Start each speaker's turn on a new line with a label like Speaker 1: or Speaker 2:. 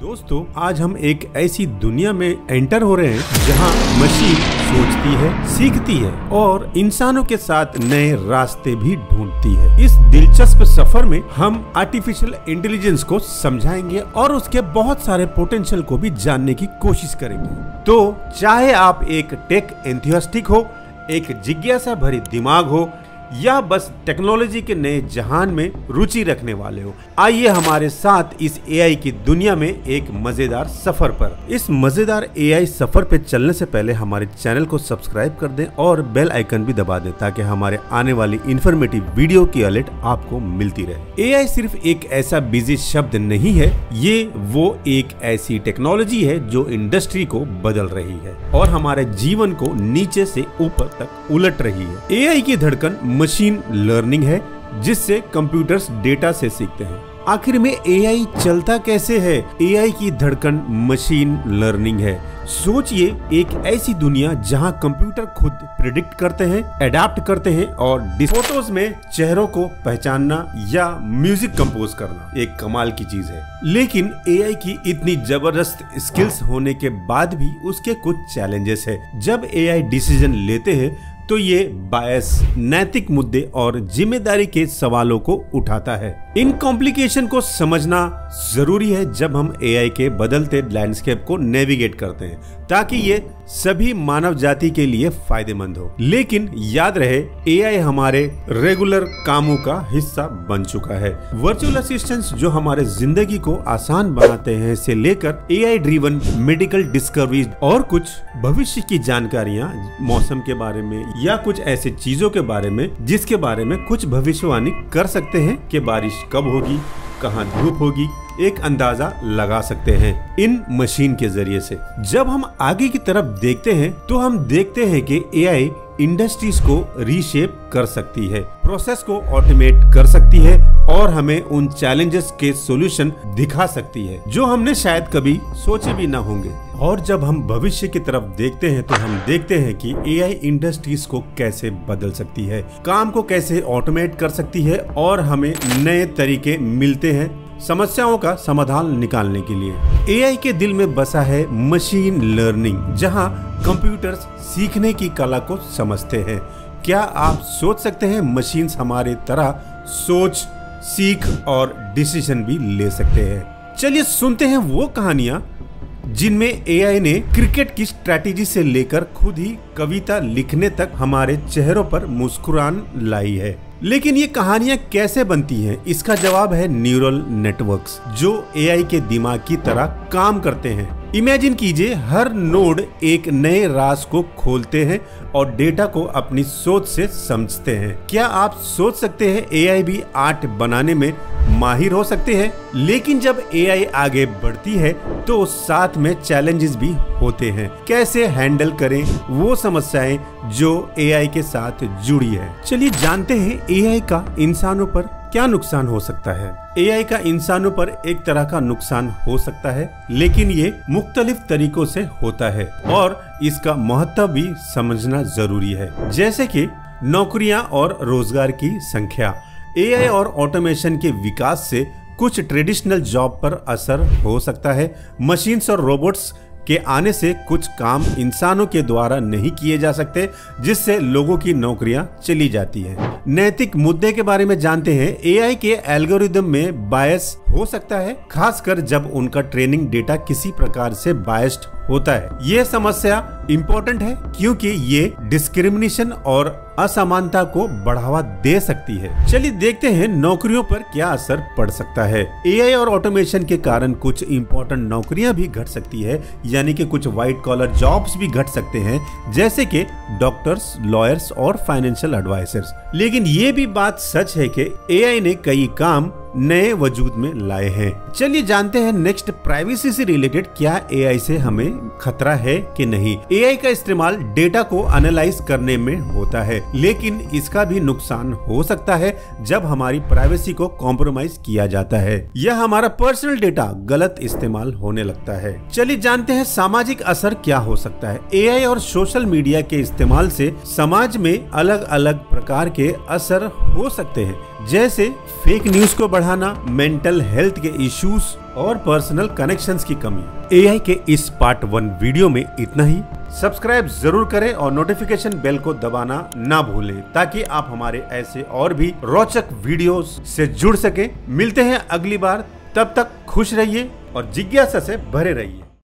Speaker 1: दोस्तों, आज हम एक ऐसी दुनिया में एंटर हो रहे हैं जहां मशीन सोचती है, सीखती है और इंसानों के साथ नए रास्ते भी ढूंढती है। इस दिलचस्प सफर में हम आर्टिफिशियल इंटेलिजेंस को समझाएंगे और उसके बहुत सारे पोटेंशियल को भी जानने की कोशिश करेंगे। तो चाहे आप एक टेक एंथुसियास्ट हो, एक जिज्ञासा भरी दिमाग हो या बस टेक्नोलॉजी के नए जहान में रुचि रखने वाले हो, आइए हमारे साथ इस एआई की दुनिया में एक मजेदार सफर पर। इस मजेदार एआई सफर पे चलने से पहले हमारे चैनल को सब्सक्राइब कर दें और बेल आइकन भी दबा दें ताकि हमारे आने वाली इंफॉर्मेटिव वीडियो की अलर्ट आपको मिलती रहे। एआई सिर्फ एक ऐसा बिजी शब्द नहीं है, ये वो एक ऐसी टेक्नोलॉजी है जो इंडस्ट्री को बदल रही है और हमारे जीवन को नीचे से ऊपर तक उलट रही है। एआई की धड़कन मशीन लर्निंग है, जिससे कंप्यूटर्स डेटा से सीखते हैं। आखिर में एआई चलता कैसे है? एआई की धड़कन मशीन लर्निंग है। सोचिए, एक ऐसी दुनिया जहां कंप्यूटर खुद प्रिडिक्ट करते हैं, अडेप्ट करते हैं और फोटोज में चेहरों को पहचानना या म्यूजिक कंपोज करना एक कमाल की चीज है। लेकिन एआई की इतनी जबरदस्त स्किल्स होने के बाद भी उसके कुछ चैलेंजेस है। जब एआई डिसीजन लेते हैं तो ये बायस, नैतिक मुद्दे और जिम्मेदारी के सवालों को उठाता है। इन कॉम्प्लिकेशन को समझना जरूरी है जब हम एआई के बदलते लैंडस्केप को नेविगेट करते हैं, ताकि ये सभी मानव जाति के लिए फायदेमंद हो। लेकिन याद रहे, एआई हमारे रेगुलर कामों का हिस्सा बन चुका है। वर्चुअल असिस्टेंट्स जो हमारे जिंदगी को आसान बनाते हैं से लेकर एआई ड्रिवन मेडिकल डिस्कवरीज और कुछ भविष्य की जानकारियां, मौसम के बारे में या कुछ ऐसे चीजों के बारे में जिसके बारे में कुछ भविष्यवाणी कर सकते हैं कि बारिश कब होगी, कहाँ धूप होगी, एक अंदाजा लगा सकते हैं इन मशीन के जरिए से। जब हम आगे की तरफ देखते हैं तो हम देखते हैं कि एआई इंडस्ट्रीज को रीशेप कर सकती है, प्रोसेस को ऑटोमेट कर सकती है और हमें उन चैलेंजेस के सॉल्यूशन दिखा सकती है जो हमने शायद कभी सोचे भी ना होंगे। और जब हम भविष्य की तरफ देखते हैं तो हम देखते हैं कि एआई इंडस्ट्रीज को कैसे बदल सकती है, काम को कैसे ऑटोमेट कर सकती है और हमें नए तरीके मिलते हैं समस्याओं का समाधान निकालने के लिए। एआई के दिल में बसा है मशीन लर्निंग, जहां कंप्यूटर्स सीखने की कला को समझते हैं। क्या आप सोच सकते हैं मशीन्स हमारे तरह सोच, सीख और डिसीजन भी ले सकते हैं? चलिए सुनते हैं वो कहानियां जिनमें एआई ने क्रिकेट की स्ट्रैटेजी से लेकर खुद ही कविता लिखने तक हमारे चेहरों पर मुस्कुराहट लाई है। लेकिन ये कहानियां कैसे बनती हैं? इसका जवाब है न्यूरल नेटवर्क्स, जो एआई के दिमाग की तरह काम करते हैं। इमेजिन कीजिए, हर नोड एक नए राज को खोलते हैं और डेटा को अपनी सोच से समझते हैं। क्या आप सोच सकते हैं एआई भी आर्ट बनाने में माहिर हो सकते हैं? लेकिन जब एआई आगे बढ़ती है तो साथ में चैलेंजेस भी होते हैं। कैसे हैंडल करें वो समस्याएं जो एआई के साथ जुड़ी है? चलिए जानते हैं एआई का इंसानों पर क्या नुकसान हो सकता है। एआई का इंसानों पर एक तरह का नुकसान हो सकता है, लेकिन ये मुख्तलिफ तरीकों से होता है और इसका महत्व भी समझना जरूरी है। जैसे कि नौकरियां और रोजगार की संख्या। एआई और ऑटोमेशन के विकास से कुछ ट्रेडिशनल जॉब पर असर हो सकता है। मशीन्स और रोबोट्स के आने से कुछ काम इंसानों के द्वारा नहीं किए जा सकते, जिससे लोगों की नौकरियां चली जाती हैं। नैतिक मुद्दे के बारे में जानते हैं। एआई के एल्गोरिदम में बायस हो सकता है, खासकर जब उनका ट्रेनिंग डेटा किसी प्रकार से बायस्ड होता है। ये समस्या इम्पोर्टेंट है क्योंकि ये डिस्क्रिमिनेशन और असमानता को बढ़ावा दे सकती है। चलिए देखते हैं नौकरियों पर क्या असर पड़ सकता है। एआई और ऑटोमेशन के कारण कुछ इम्पोर्टेंट नौकरियां भी घट सकती है, यानी कि कुछ व्हाइट कॉलर जॉब्स भी घट सकते हैं, जैसे कि डॉक्टर्स, लॉयर्स और फाइनेंशियल एडवाइजर्स। लेकिन ये भी बात सच है कि एआई ने कई काम नए वजूद में लाए हैं। चलिए जानते हैं नेक्स्ट, प्राइवेसी से रिलेटेड क्या एआई से हमें खतरा है कि नहीं। एआई का इस्तेमाल डेटा को एनालाइज करने में होता है, लेकिन इसका भी नुकसान हो सकता है जब हमारी प्राइवेसी को कॉम्प्रोमाइज किया जाता है या हमारा पर्सनल डेटा गलत इस्तेमाल होने लगता है। चलिए जानते हैं सामाजिक असर क्या हो सकता है। एआई और सोशल मीडिया के इस्तेमाल से समाज में अलग अलग प्रकार के असर हो सकते हैं, जैसे फेक न्यूज को बढ़ाना, मेंटल हेल्थ के इश्यूज और पर्सनल कनेक्शंस की कमी। एआई के इस पार्ट 1 वीडियो में इतना ही। सब्सक्राइब जरूर करें और नोटिफिकेशन बेल को दबाना ना भूलें ताकि आप हमारे ऐसे और भी रोचक वीडियोस से जुड़ सके। मिलते हैं अगली बार, तब तक खुश रहिए और जिज्ञासा से भरे रहिए।